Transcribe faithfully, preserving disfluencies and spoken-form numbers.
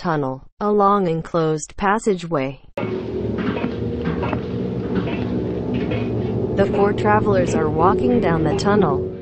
tunnel, a long enclosed passageway. The four travelers are walking down the tunnel.